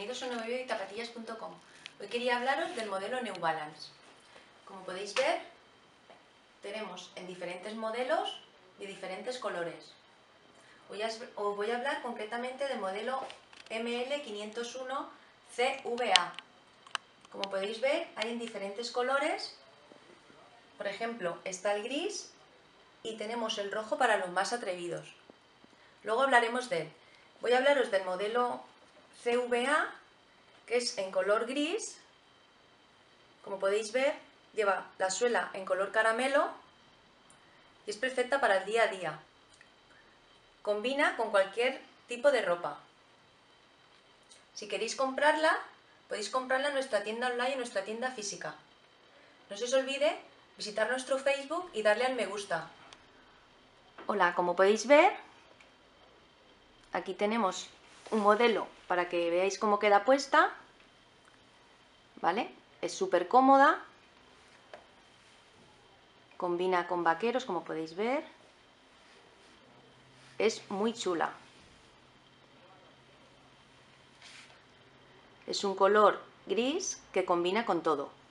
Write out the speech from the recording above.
bienvenidos a nuevoyzapatillas.com. Hoy quería hablaros del modelo New Balance. Como podéis ver, tenemos en diferentes modelos de diferentes colores. Os voy a hablar concretamente del modelo ML501 CVA. Como podéis ver, hay en diferentes colores. Por ejemplo, está el gris y tenemos el rojo para los más atrevidos. Luego hablaremos de él. Voy a hablaros del modelo CVA, que es en color gris. Como podéis ver, lleva la suela en color caramelo y es perfecta para el día a día. Combina con cualquier tipo de ropa. Si queréis comprarla, podéis comprarla en nuestra tienda online y en nuestra tienda física. No se os olvide visitar nuestro Facebook y darle al me gusta. Hola, como podéis ver, aquí tenemos un modelo para que veáis cómo queda puesta. ¿Vale? Es súper cómoda. Combina con vaqueros, como podéis ver. Es muy chula. Es un color gris que combina con todo.